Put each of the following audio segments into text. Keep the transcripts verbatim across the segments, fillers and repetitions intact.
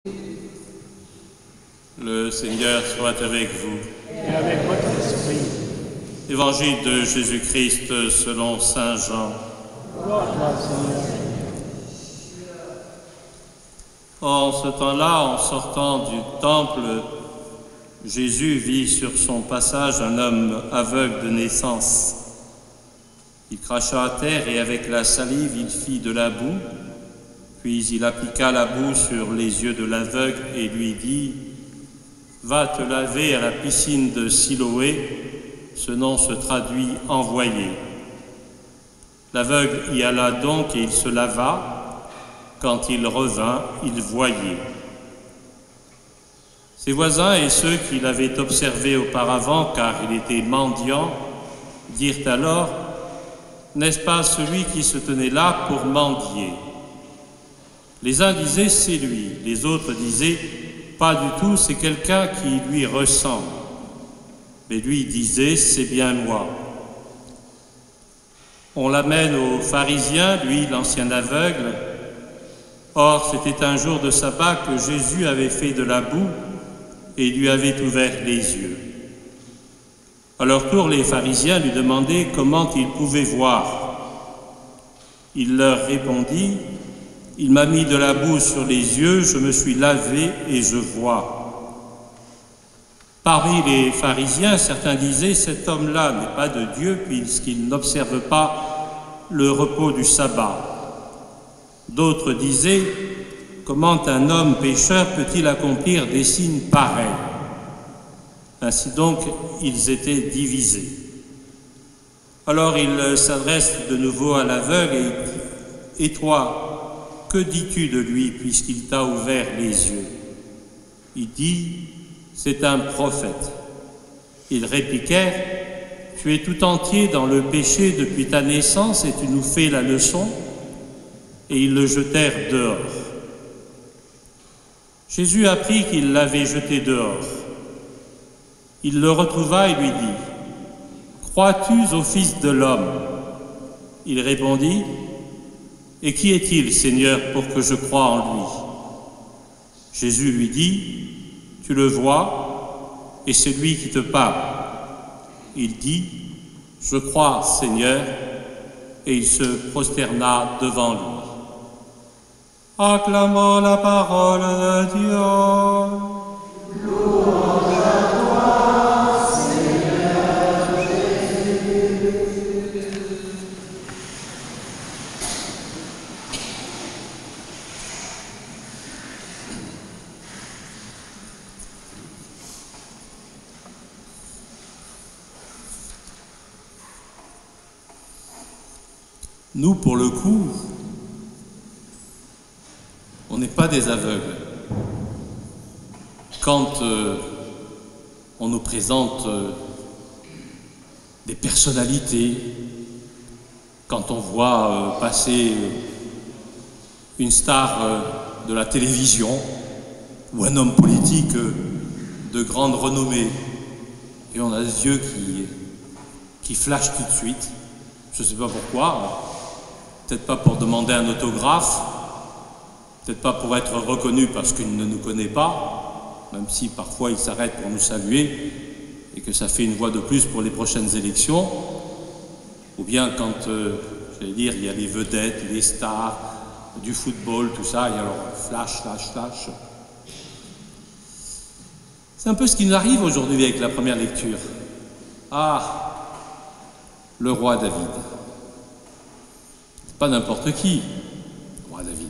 Le Seigneur soit avec vous. Et avec votre esprit. Évangile de Jésus-Christ selon saint Jean. Gloire à toi, Seigneur. En ce temps-là, en sortant du temple, Jésus vit sur son passage un homme aveugle de naissance. Il cracha à terre et avec la salive, il fit de la boue. Puis il appliqua la boue sur les yeux de l'aveugle et lui dit « Va te laver à la piscine de Siloé », ce nom se traduit « envoyé ». L'aveugle y alla donc et il se lava. Quand il revint, il voyait. Ses voisins et ceux qui l'avaient observé auparavant, car il était mendiant, dirent alors « N'est-ce pas celui qui se tenait là pour mendier ?» Les uns disaient « C'est lui », les autres disaient « Pas du tout, c'est quelqu'un qui lui ressemble ». Mais lui disait « C'est bien moi ». On l'amène aux pharisiens, lui, l'ancien aveugle. Or, c'était un jour de sabbat que Jésus avait fait de la boue et lui avait ouvert les yeux. À leur tour, les pharisiens lui demandaient comment il pouvait voir. Il leur répondit « Il m'a mis de la boue sur les yeux, je me suis lavé et je vois. » Parmi les pharisiens, certains disaient « Cet homme-là n'est pas de Dieu puisqu'il n'observe pas le repos du sabbat. » D'autres disaient « Comment un homme pécheur peut-il accomplir des signes pareils ?» Ainsi donc, ils étaient divisés. Alors il s'adresse de nouveau à l'aveugle et « Et toi, que dis-tu de lui puisqu'il t'a ouvert les yeux ?» Il dit « C'est un prophète. » Ils répliquèrent « Tu es tout entier dans le péché depuis ta naissance et tu nous fais la leçon ?» Et ils le jetèrent dehors. Jésus apprit qu'il l'avait jeté dehors. Il le retrouva et lui dit « Crois-tu au Fils de l'homme » Il répondit « Et qui est-il, Seigneur, pour que je croie en lui » Jésus lui dit « Tu le vois, et c'est lui qui te parle. » Il dit « Je crois, Seigneur » et il se prosterna devant lui. Acclamons la parole de Dieu. Louange à toi, Seigneur Jésus. Nous, pour le coup, on n'est pas des aveugles. Quand euh, on nous présente euh, des personnalités, quand on voit euh, passer une star euh, de la télévision ou un homme politique euh, de grande renommée, et on a des yeux qui, qui flashent tout de suite, je ne sais pas pourquoi, peut-être pas pour demander un autographe, peut-être pas pour être reconnu parce qu'il ne nous connaît pas, même si parfois il s'arrête pour nous saluer et que ça fait une voix de plus pour les prochaines élections, ou bien quand, euh, j'allais dire, il y a les vedettes, les stars, du football, tout ça, et alors flash, flash, flash. C'est un peu ce qui nous arrive aujourd'hui avec la première lecture. Ah, le roi David. C'est pas n'importe qui, le roi David.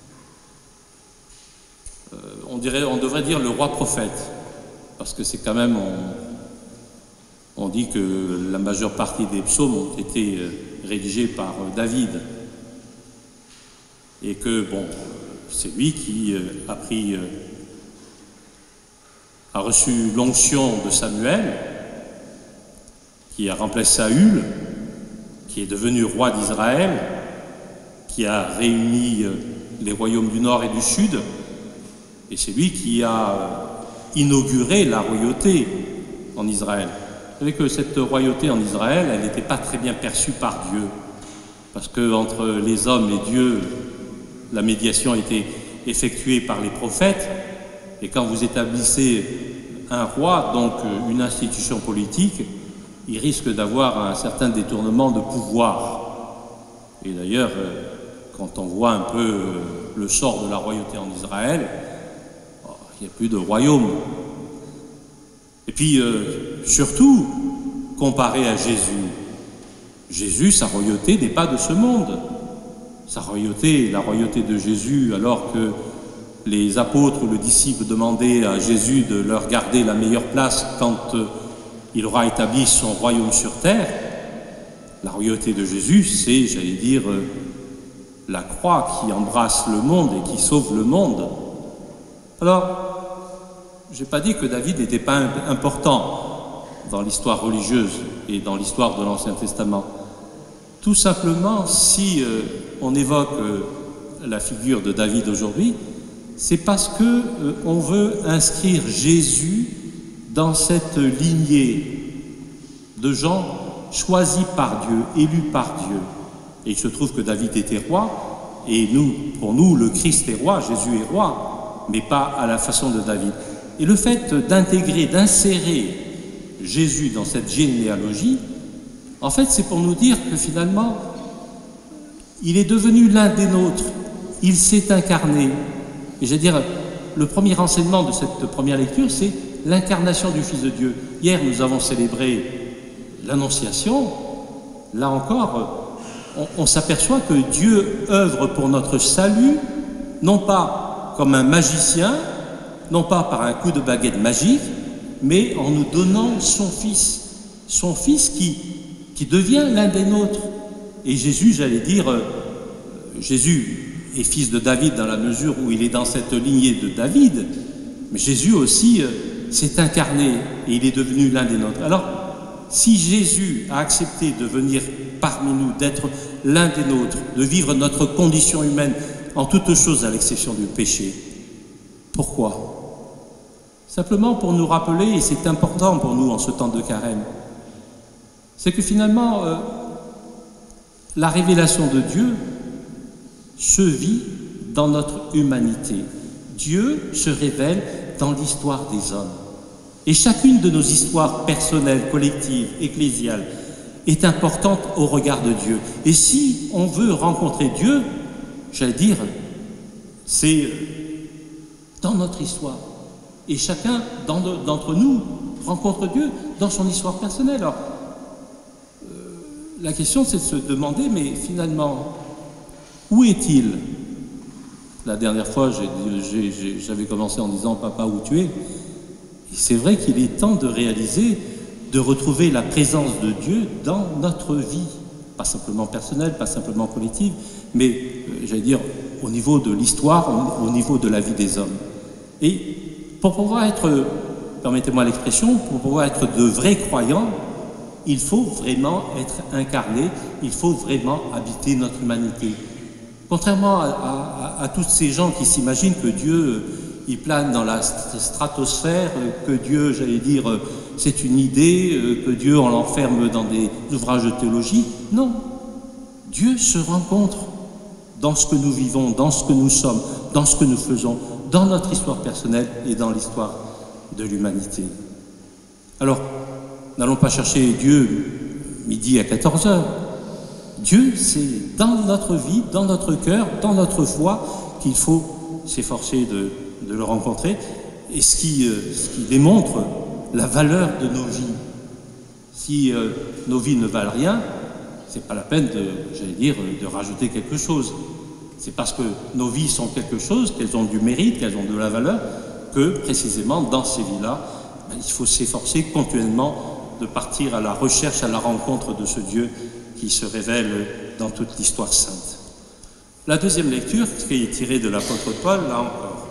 Euh, on, dirait, on devrait dire le roi prophète, parce que c'est quand même, on, on dit que la majeure partie des psaumes ont été euh, rédigés par euh, David, et que, bon, c'est lui qui euh, a pris, euh, a reçu l'onction de Samuel, qui a remplacé Saül, qui est devenu roi d'Israël, qui a réuni euh, les royaumes du Nord et du Sud, et c'est lui qui a inauguré la royauté en Israël. Vous savez que cette royauté en Israël, elle n'était pas très bien perçue par Dieu, parce que entre les hommes et Dieu, la médiation était effectuée par les prophètes. Et quand vous établissez un roi, donc une institution politique, il risque d'avoir un certain détournement de pouvoir. Et d'ailleurs, quand on voit un peu le sort de la royauté en Israël, il n'y a plus de royaume. Et puis, euh, surtout, comparé à Jésus, Jésus, sa royauté n'est pas de ce monde. Sa royauté, la royauté de Jésus, alors que les apôtres ou le disciple demandaient à Jésus de leur garder la meilleure place quand euh, il aura établi son royaume sur terre, la royauté de Jésus, c'est, j'allais dire, euh, la croix qui embrasse le monde et qui sauve le monde. Alors, je n'ai pas dit que David n'était pas important dans l'histoire religieuse et dans l'histoire de l'Ancien Testament. Tout simplement, si euh, on évoque euh, la figure de David aujourd'hui, c'est parce que euh, on veut inscrire Jésus dans cette lignée de gens choisis par Dieu, élus par Dieu. Et il se trouve que David était roi, et nous, pour nous, le Christ est roi, Jésus est roi, mais pas à la façon de David. Et le fait d'intégrer, d'insérer Jésus dans cette généalogie, en fait, c'est pour nous dire que finalement, il est devenu l'un des nôtres, il s'est incarné. Et je veux dire, le premier enseignement de cette première lecture, c'est l'incarnation du Fils de Dieu. Hier, nous avons célébré l'Annonciation. Là encore, on, on s'aperçoit que Dieu œuvre pour notre salut, non pas comme un magicien, non pas par un coup de baguette magique, mais en nous donnant son Fils. Son Fils qui, qui devient l'un des nôtres. Et Jésus, j'allais dire, euh, Jésus est fils de David dans la mesure où il est dans cette lignée de David, mais Jésus aussi euh, s'est incarné et il est devenu l'un des nôtres. Alors, si Jésus a accepté de venir parmi nous, d'être l'un des nôtres, de vivre notre condition humaine en toutes choses à l'exception du péché, pourquoi? Simplement pour nous rappeler, et c'est important pour nous en ce temps de carême, c'est que finalement, euh, la révélation de Dieu se vit dans notre humanité. Dieu se révèle dans l'histoire des hommes. Et chacune de nos histoires personnelles, collectives, ecclésiales, est importante au regard de Dieu. Et si on veut rencontrer Dieu, j'allais dire, c'est dans notre histoire. Et chacun d'entre nous rencontre Dieu dans son histoire personnelle. Alors, euh, la question, c'est de se demander, mais finalement, où est-il? La dernière fois, j'avais commencé en disant « Papa, où tu es ?» Et c'est vrai qu'il est temps de réaliser, de retrouver la présence de Dieu dans notre vie. Pas simplement personnelle, pas simplement collective, mais, euh, j'allais dire, au niveau de l'histoire, au, au niveau de la vie des hommes. Et pour pouvoir être, permettez-moi l'expression, pour pouvoir être de vrais croyants, il faut vraiment être incarné, il faut vraiment habiter notre humanité. Contrairement à, à, à tous ces gens qui s'imaginent que Dieu, il plane dans la stratosphère, que Dieu, j'allais dire, c'est une idée, que Dieu, on l'enferme dans des ouvrages de théologie. Non, Dieu se rencontre dans ce que nous vivons, dans ce que nous sommes, dans ce que nous faisons, dans notre histoire personnelle et dans l'histoire de l'humanité. Alors, n'allons pas chercher Dieu midi à quatorze heures. Dieu, c'est dans notre vie, dans notre cœur, dans notre foi qu'il faut s'efforcer de, de le rencontrer, et ce qui, euh, ce qui démontre la valeur de nos vies. Si euh, nos vies ne valent rien, c'est pas la peine de, j'allais dire, de rajouter quelque chose. C'est parce que nos vies sont quelque chose, qu'elles ont du mérite, qu'elles ont de la valeur, que précisément dans ces vies-là, ben, il faut s'efforcer continuellement de partir à la recherche, à la rencontre de ce Dieu qui se révèle dans toute l'histoire sainte. La deuxième lecture, qui est tirée de l'apôtre Paul, là encore.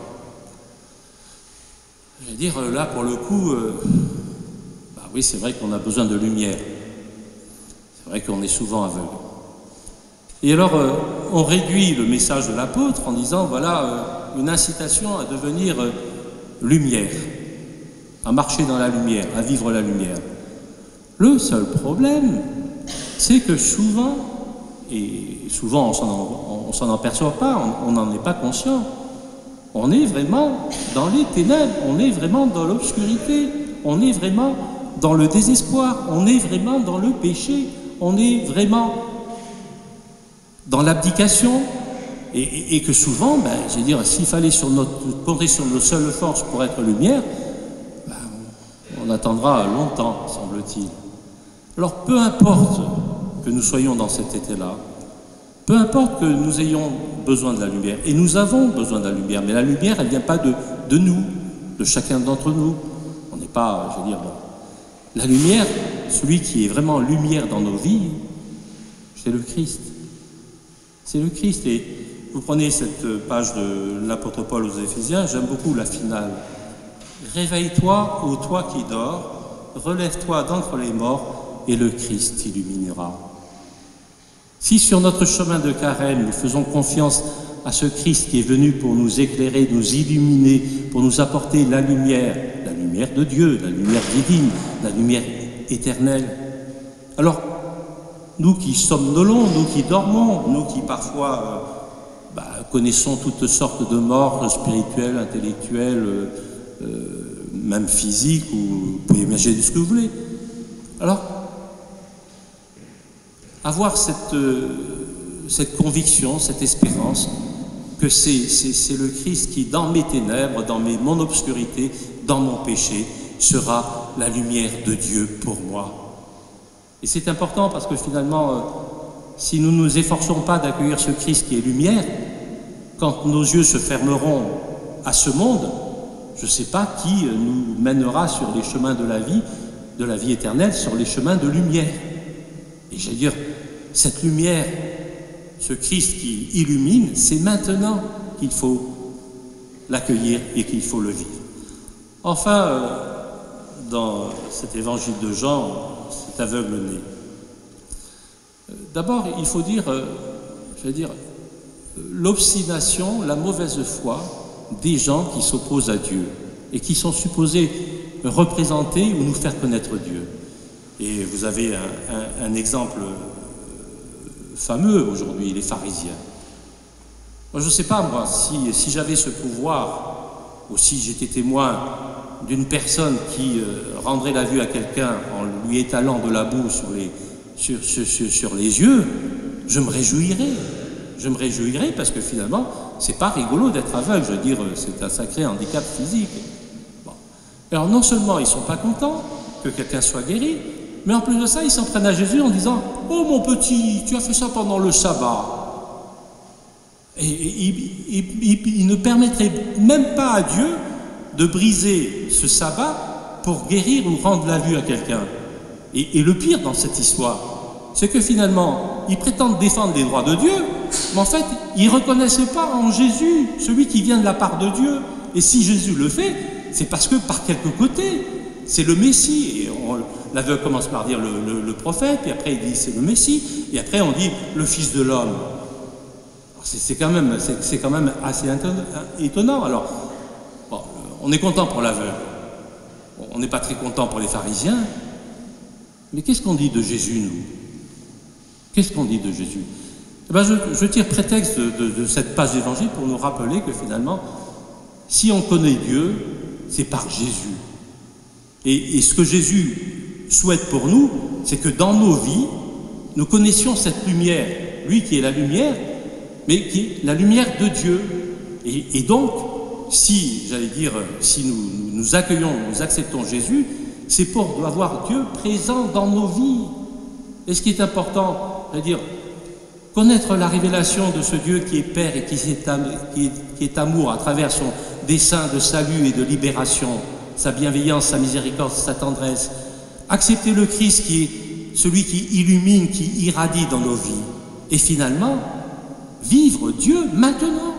Je vais dire, là, pour le coup, euh, bah oui, c'est vrai qu'on a besoin de lumière. C'est vrai qu'on est souvent aveugle. Et alors, euh, on réduit le message de l'apôtre en disant, voilà, euh, une incitation à devenir euh, lumière, à marcher dans la lumière, à vivre la lumière. Le seul problème, c'est que souvent, et souvent on s'en aperçoit pas, on n'en est pas conscient, On est vraiment dans les ténèbres, on est vraiment dans l'obscurité, on est vraiment dans le désespoir, on est vraiment dans le péché, on est vraiment dans l'abdication, et, et, et que souvent, ben, je veux dire, s'il fallait sur notre, compter sur nos seules forces pour être lumière, ben, on, on attendra longtemps, semble-t-il. Alors peu importe que nous soyons dans cet état-là, peu importe que nous ayons besoin de la lumière, et nous avons besoin de la lumière, mais la lumière, elle ne vient pas de, de nous, de chacun d'entre nous. On n'est pas, je veux dire, bon. La lumière, celui qui est vraiment lumière dans nos vies, c'est le Christ. C'est le Christ. Et vous prenez cette page de l'apôtre Paul aux Éphésiens, j'aime beaucoup la finale. Réveille-toi, ô toi qui dors, relève-toi d'entre les morts, et le Christ t'illuminera. Si sur notre chemin de carême, nous faisons confiance à ce Christ qui est venu pour nous éclairer, nous illuminer, pour nous apporter la lumière, la lumière de Dieu, la lumière divine, la lumière éternelle. Alors, nous qui somnolons, nous qui dormons, nous qui parfois euh, bah, connaissons toutes sortes de morts spirituelles, intellectuelles, euh, euh, même physiques, ou vous pouvez imaginer ce que vous voulez. Alors, avoir cette, euh, cette conviction, cette espérance que c'est, c'est, c'est le Christ qui, dans mes ténèbres, dans mes, mon obscurité, dans mon péché, sera la lumière de Dieu pour moi. Et c'est important parce que finalement, euh, si nous ne nous efforçons pas d'accueillir ce Christ qui est lumière, quand nos yeux se fermeront à ce monde, je ne sais pas qui nous mènera sur les chemins de la vie, de la vie éternelle, sur les chemins de lumière. Et j'allais dire, cette lumière, ce Christ qui illumine, c'est maintenant qu'il faut l'accueillir et qu'il faut le vivre. Enfin, euh, dans cet évangile de Jean, cet aveugle-né, euh, d'abord, il faut dire, euh, je veux dire, l'obstination, la mauvaise foi des gens qui s'opposent à Dieu et qui sont supposés représenter ou nous faire connaître Dieu. Et vous avez un, un, un exemple fameux aujourd'hui, les pharisiens. Moi, je ne sais pas, moi, si, si j'avais ce pouvoir, ou si j'étais témoin d'une personne qui euh, rendrait la vue à quelqu'un en lui étalant de la boue sur les, sur, sur, sur, sur les yeux, je me réjouirais. Je me réjouirais parce que finalement, c'est pas rigolo d'être aveugle. Je veux dire, c'est un sacré handicap physique. Bon. Alors, non seulement ils ne sont pas contents que quelqu'un soit guéri, mais en plus de ça, ils s'en prennent à Jésus en disant « Oh mon petit, tu as fait ça pendant le sabbat ». Et ils ne permettraient même pas à Dieu de briser ce sabbat pour guérir ou rendre la vue à quelqu'un. Et, et le pire dans cette histoire, c'est que finalement, ils prétendent défendre les droits de Dieu, mais en fait, ils ne reconnaissent pas en Jésus celui qui vient de la part de Dieu. Et si Jésus le fait, c'est parce que par quelque côté, c'est le Messie. Et on, l'aveugle commence par dire le, le, le prophète, et après il dit c'est le Messie, et après on dit le Fils de l'homme. C'est, c'est, quand même, c'est, c'est quand même assez étonnant. Alors, bon, on est content pour l'aveugle, on n'est pas très content pour les pharisiens, mais qu'est-ce qu'on dit de Jésus, nous? Qu'est-ce qu'on dit de Jésus? Eh bien, je, je tire prétexte de, de, de cette page d'évangile pour nous rappeler que finalement, si on connaît Dieu, c'est par Jésus. Et, et ce que Jésus souhaite pour nous, c'est que dans nos vies, nous connaissions cette lumière, lui qui est la lumière, mais qui est la lumière de Dieu. Et, et donc, si, j'allais dire, si nous, nous accueillons, nous acceptons Jésus, c'est pour avoir Dieu présent dans nos vies. Et ce qui est important, c'est-à-dire connaître la révélation de ce Dieu qui est Père et qui est, qui est, qui est amour à travers son dessein de salut et de libération, sa bienveillance, sa miséricorde, sa tendresse. Accepter le Christ qui est celui qui illumine, qui irradie dans nos vies. Et finalement, vivre Dieu maintenant.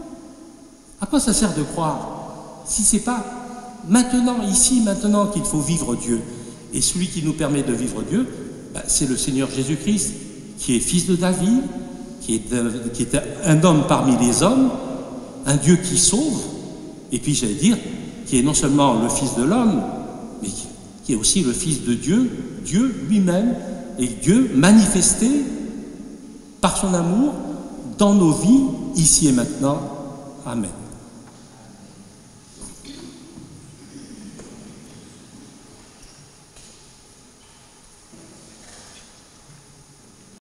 À quoi ça sert de croire si ce n'est pas maintenant, ici, maintenant qu'il faut vivre Dieu? Et celui qui nous permet de vivre Dieu, ben, c'est le Seigneur Jésus-Christ, qui est fils de David, qui est, de, qui est un homme parmi les hommes, un Dieu qui sauve, et puis j'allais dire, qui est non seulement le Fils de l'homme, mais qui, qui est aussi le Fils de Dieu, Dieu lui-même, et Dieu manifesté par son amour dans nos vies, ici et maintenant. Amen.